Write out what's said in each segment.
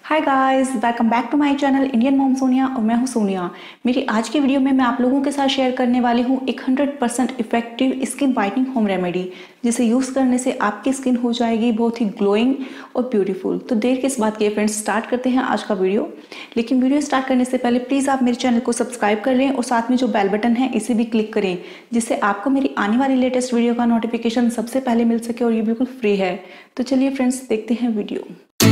Hi guys, welcome back to my channel Indian mom Sonia और मैं हूं सोनिया। मेरी आज की वीडियो में मैं आप लोगों के साथ शेयर करने वाली हूं एक 100% effective skin whitening home remedy, जिसे यूज़ करने से आपकी स्किन हो जाएगी बहुत ही ग्लोइंग और ब्यूटीफुल। तो देर किस बात की फ्रेंड्स, स्टार्ट करते हैं आज का वीडियो। लेकिन वीडियो स्टार्ट करने से पहले प्लीज़ आप मेरे चैनल को सब्सक्राइब कर लें और साथ में जो बेल बटन है इसे भी क्लिक करें, जिससे आपको मेरी आने वाली लेटेस्ट वीडियो का नोटिफिकेशन सबसे पहले मिल सके और ये बिल्कुल फ्री है। तो चलिए फ्रेंड्स, देखते हैं वीडियो।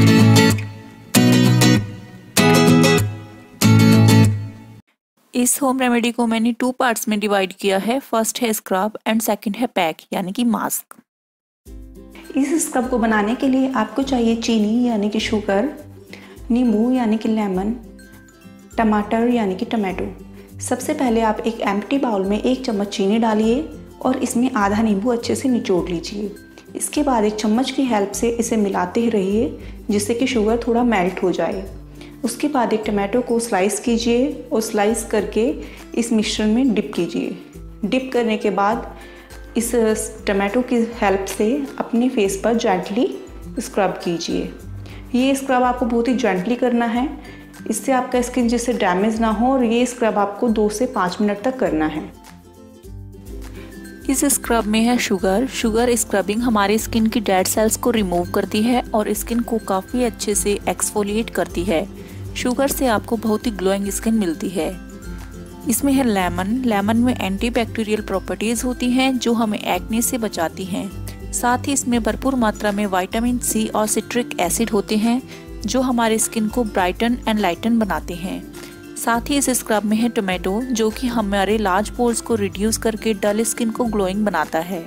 इस होम रेमेडी को मैंने 2 पार्ट्स में डिवाइड किया है। फर्स्ट है स्क्रब एंड सेकंड है पैक यानी कि मास्क। इस स्क्रब को बनाने के लिए आपको चाहिए चीनी यानी कि शुगर, नींबू यानी कि लेमन, टमाटर यानी कि टमाटो। सबसे पहले आप एक एम्प्टी बाउल में 1 चम्मच चीनी डालिए और इसमें आधा नींबू अच्छे से निचोड़ लीजिए। इसके बाद एक चम्मच की हेल्प से इसे मिलाते रहिए जिससे कि शुगर थोड़ा मेल्ट हो जाए। उसके बाद एक टमाटो को स्लाइस कीजिए और स्लाइस करके इस मिश्रण में डिप कीजिए। डिप करने के बाद इस टमाटो की हेल्प से अपने फेस पर जेंटली स्क्रब कीजिए। ये स्क्रब आपको बहुत ही जेंटली करना है, इससे आपका स्किन जिससे डैमेज ना हो, और ये स्क्रब आपको 2 से 5 मिनट तक करना है। इस स्क्रब में है शुगर। शुगर स्क्रबिंग हमारी स्किन की डेड सेल्स को रिमूव करती है और स्किन को काफ़ी अच्छे से एक्सफोलिएट करती है। शुगर से आपको बहुत ही ग्लोइंग स्किन मिलती है। इसमें है लेमन। लेमन में एंटीबैक्टीरियल प्रॉपर्टीज़ होती हैं जो हमें एक्ने से बचाती हैं। साथ ही इसमें भरपूर मात्रा में विटामिन सी और सिट्रिक एसिड होते हैं जो हमारे स्किन को ब्राइटन एंड लाइटन बनाते हैं। साथ ही इस स्क्रब में है टोमेटो जो कि हमारे लार्ज पोर्स को रिड्यूस करके डल स्किन को ग्लोइंग बनाता है।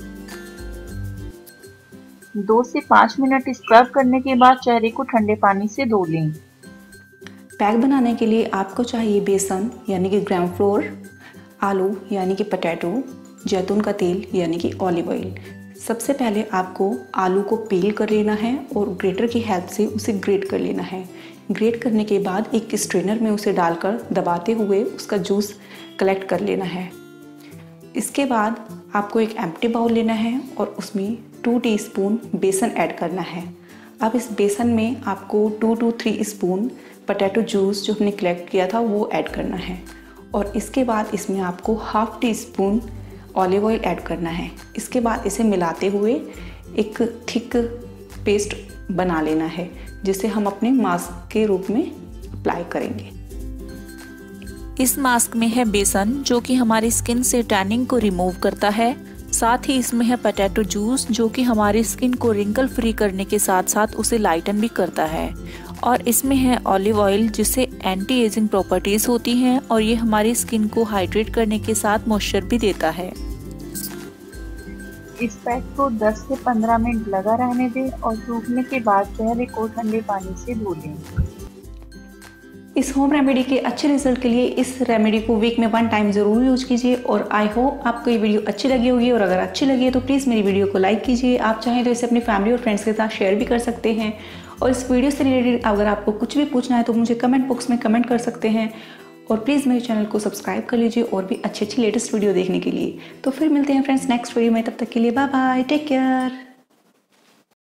2 से 5 मिनट स्क्रब करने के बाद चेहरे को ठंडे पानी से धो लें। पैक बनाने के लिए आपको चाहिए बेसन यानी कि ग्राम फ्लोर, आलू यानी कि पोटैटो, जैतून का तेल यानी कि ऑलिव ऑयल। सबसे पहले आपको आलू को पील कर लेना है और ग्रेटर की हेल्प से उसे ग्रेट कर लेना है। ग्रेट करने के बाद एक स्ट्रेनर में उसे डालकर दबाते हुए उसका जूस कलेक्ट कर लेना है। इसके बाद आपको एक एम्प्टी बाउल लेना है और उसमें 2 टीस्पून बेसन ऐड करना है। अब इस बेसन में आपको 2 to 3 स्पून पोटैटो जूस जो हमने कलेक्ट किया था वो ऐड करना है, और इसके बाद इसमें आपको ½ टीस्पून ऑलिव ऑयल ऐड करना है। इसके बाद इसे मिलाते हुए एक थिक पेस्ट बना लेना है जिसे हम अपने मास्क के रूप में अप्लाई करेंगे। इस मास्क में है बेसन जो कि हमारी स्किन से टैनिंग को रिमूव करता है। साथ ही इसमें है पोटैटो जूस जो कि हमारी स्किन को रिंकल फ्री करने के साथ साथ उसे लाइटन भी करता है। और इसमें है ऑलिव ऑयल जिससे एंटी एजिंग प्रॉपर्टीज होती हैं और ये हमारी स्किन को हाइड्रेट करने के साथ मॉइस्चर भी देता है। इस पैक को 10 से 15 मिनट लगा रहने दें और सूखने के बाद चेहरे को ठंडे पानी से धो लें। इस होम रेमेडी के अच्छे रिजल्ट के लिए इस रेमेडी को वीक में 1 टाइम ज़रूर यूज कीजिए। और आई होप आपको ये वीडियो अच्छी लगी होगी, और अगर अच्छी लगी है तो प्लीज़ मेरी वीडियो को लाइक कीजिए। आप चाहें तो इसे अपनी फैमिली और फ्रेंड्स के साथ शेयर भी कर सकते हैं। और इस वीडियो से रिलेटेड अगर आपको कुछ भी पूछना है तो मुझे कमेंट बॉक्स में कमेंट कर सकते हैं। और प्लीज़ मेरे चैनल को सब्सक्राइब कर लीजिए और भी अच्छी लेटेस्ट वीडियो देखने के लिए। तो फिर मिलते हैं फ्रेंड्स नेक्स्ट वीडियो में, तब तक के लिए बाय बाय, टेक केयर।